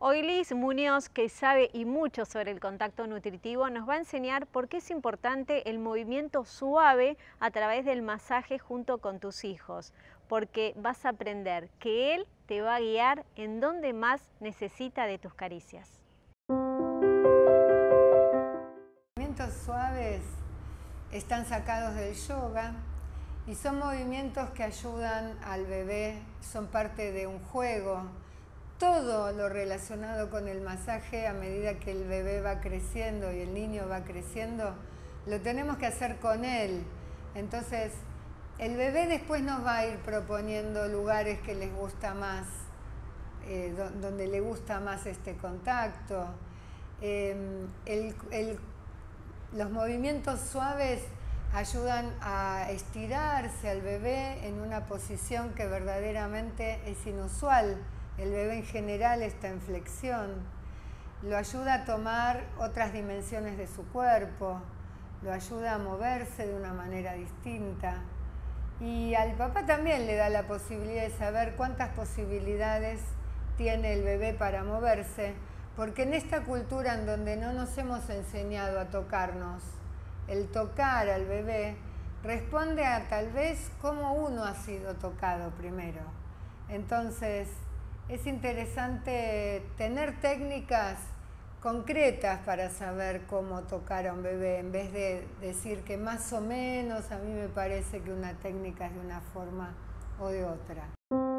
Hoy Liz Muñoz, que sabe y mucho sobre el contacto nutritivo, nos va a enseñar por qué es importante el movimiento suave a través del masaje junto con tus hijos, porque vas a aprender que él te va a guiar en donde más necesita de tus caricias. Los movimientos suaves están sacados del yoga y son movimientos que ayudan al bebé, son parte de un juego. Todo lo relacionado con el masaje, a medida que el bebé va creciendo y el niño va creciendo, lo tenemos que hacer con él. Entonces, el bebé después nos va a ir proponiendo lugares que les gusta más, donde le gusta más este contacto. Los movimientos suaves ayudan a estirarse al bebé en una posición que verdaderamente es inusual. El bebé en general está en flexión. Lo ayuda a tomar otras dimensiones de su cuerpo, lo ayuda a moverse de una manera distinta. Y al papá también le da la posibilidad de saber cuántas posibilidades tiene el bebé para moverse, porque en esta cultura en donde no nos hemos enseñado a tocarnos, el tocar al bebé responde a tal vez cómo uno ha sido tocado primero. Entonces, es interesante tener técnicas concretas para saber cómo tocar a un bebé, en vez de decir que más o menos a mí me parece que una técnica es de una forma o de otra.